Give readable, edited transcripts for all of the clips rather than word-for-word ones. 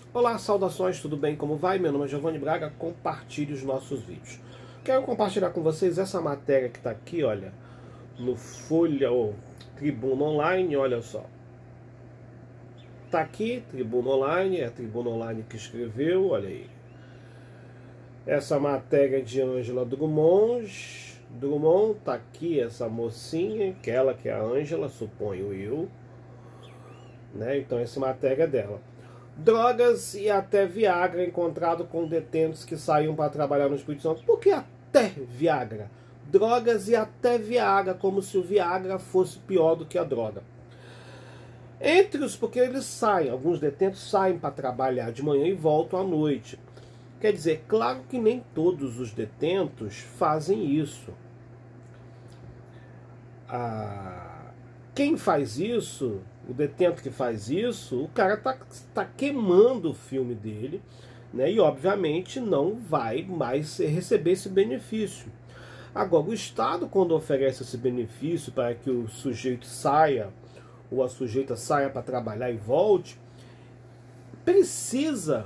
Olá, saudações, tudo bem? Como vai? Meu nome é Giovanni Braga, compartilhe os nossos vídeos. Quero compartilhar com vocês essa matéria que está aqui, olha, no Folha ou Tribuna Online, olha só. Está aqui, Tribuna Online, é a Tribuna Online que escreveu, olha aí. Essa matéria de Ângela Drummond, tá aqui essa mocinha, aquela que é a Ângela, suponho eu, né? Então essa matéria é dela. Drogas e até Viagra encontrado com detentos que saíam para trabalhar no Espírito Santo. Por que até Viagra? Drogas e até Viagra, como se o Viagra fosse pior do que a droga. Porque eles saem, alguns detentos saem para trabalhar de manhã e voltam à noite. Quer dizer, claro que nem todos os detentos fazem isso. Quem faz isso, o detento que faz isso, o cara tá queimando o filme dele, né? E obviamente não vai mais receber esse benefício. Agora, o Estado, quando oferece esse benefício para que o sujeito saia ou a sujeita saia para trabalhar e volte, precisa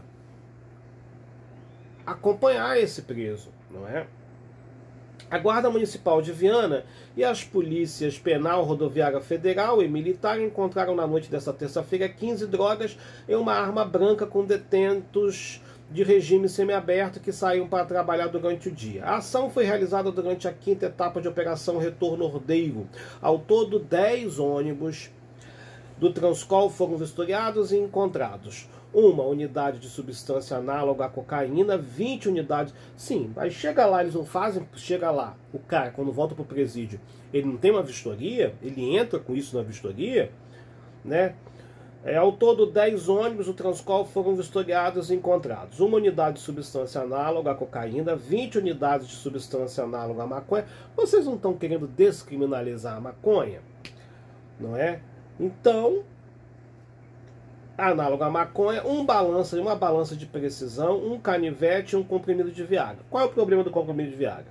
acompanhar esse preso, não é? A Guarda Municipal de Viana e as polícias penal, rodoviária federal e militar encontraram na noite desta terça-feira 15 drogas e uma arma branca com detentos de regime semiaberto que saíam para trabalhar durante o dia. A ação foi realizada durante a 5ª etapa de Operação Retorno Ordeiro. Ao todo, 10 ônibus do Transcol foram vistoriados e encontrados. Uma unidade de substância análoga à cocaína, 20 unidades. Sim, mas chega lá, eles não fazem. Chega lá, o cara, quando volta para o presídio, ele não tem uma vistoria, ele entra com isso na vistoria, né? Ao todo, 10 ônibus do Transcol foram vistoriados e encontrados. Uma unidade de substância análoga à cocaína, 20 unidades de substância análoga à maconha. Vocês não estão querendo descriminalizar a maconha? Não é? Então, análogo à maconha, uma balança de precisão, um canivete e um comprimido de Viagra. Qual é o problema do comprimido de Viagra?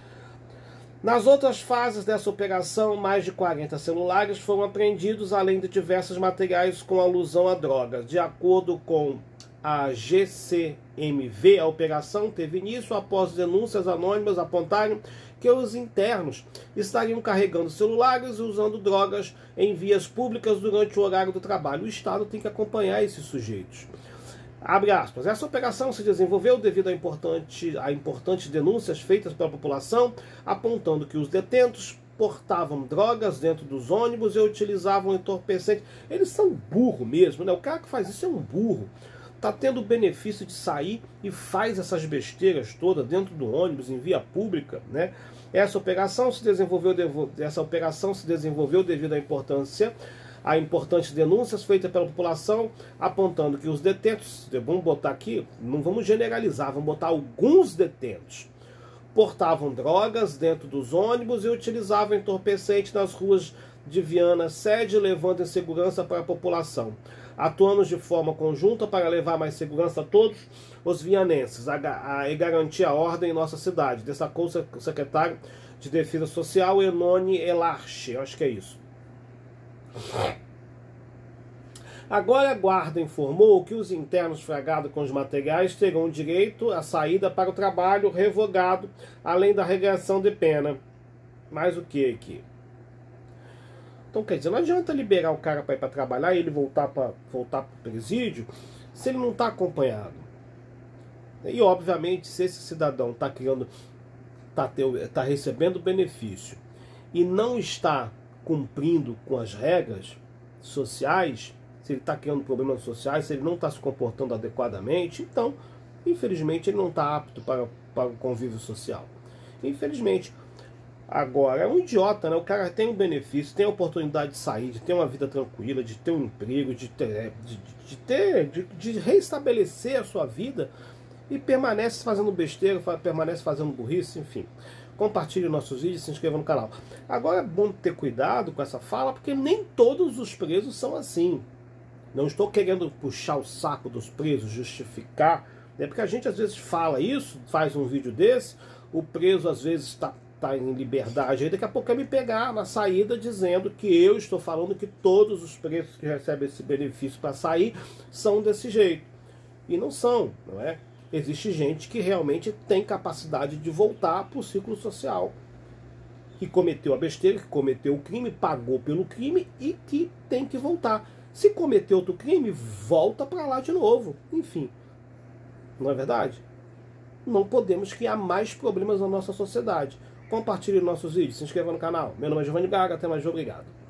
Nas outras fases dessa operação, mais de 40 celulares foram apreendidos, além de diversos materiais com alusão a drogas. De acordo com a GCMV, a operação teve início após denúncias anônimas apontarem que os internos estariam carregando celulares e usando drogas em vias públicas durante o horário do trabalho. O Estado tem que acompanhar esses sujeitos. Abre aspas. Essa operação se desenvolveu devido a importantes denúncias feitas pela população, apontando que os detentos portavam drogas dentro dos ônibus e utilizavam entorpecentes. Eles são burro mesmo, né? O cara que faz isso é um burro. Tá tendo o benefício de sair e faz essas besteiras todas dentro do ônibus, em via pública, né? Essa operação se desenvolveu devido a importantes denúncias feitas pela população, apontando que os detentos, vamos botar aqui, não vamos generalizar, vamos botar alguns detentos, portavam drogas dentro dos ônibus e utilizavam entorpecentes nas ruas de Viana sede, levando insegurança para a população. Atuamos de forma conjunta para levar mais segurança a todos os vianenses e garantir a ordem em nossa cidade, destacou o secretário de Defesa Social, Enone Elarche. Acho que é isso. Agora a Guarda informou que os internos flagrados com os materiais terão direito à saída para o trabalho revogado, além da regressão de pena. Mais o que aqui? Então, quer dizer, não adianta liberar o cara para ir para trabalhar e ele voltar para o presídio se ele não está acompanhado. E, obviamente, se esse cidadão está recebendo benefício e não está cumprindo com as regras sociais, se ele está criando problemas sociais, se ele não está se comportando adequadamente, então, infelizmente, ele não está apto para o convívio social. Infelizmente. Agora, é um idiota, né? O cara tem um benefício, tem a oportunidade de sair, de ter uma vida tranquila, de ter um emprego, de reestabelecer a sua vida e permanece fazendo besteira, permanece fazendo burrice, enfim. Compartilhe nossos vídeos e se inscreva no canal. Agora é bom ter cuidado com essa fala, porque nem todos os presos são assim. Não estou querendo puxar o saco dos presos, justificar, né? Porque a gente às vezes fala isso, faz um vídeo desse, o preso às vezes está em liberdade, aí daqui a pouco quer me pegar na saída dizendo que eu estou falando que todos os presos que recebem esse benefício para sair são desse jeito. e não são, não é? Existe gente que realmente tem capacidade de voltar para o ciclo social, que cometeu a besteira, que cometeu o crime, pagou pelo crime e que tem que voltar. Se cometeu outro crime, volta para lá de novo. Enfim, não é verdade? Não podemos criar mais problemas na nossa sociedade. Compartilhe nossos vídeos, se inscreva no canal. Meu nome é Giovanni Gaga, até mais, obrigado.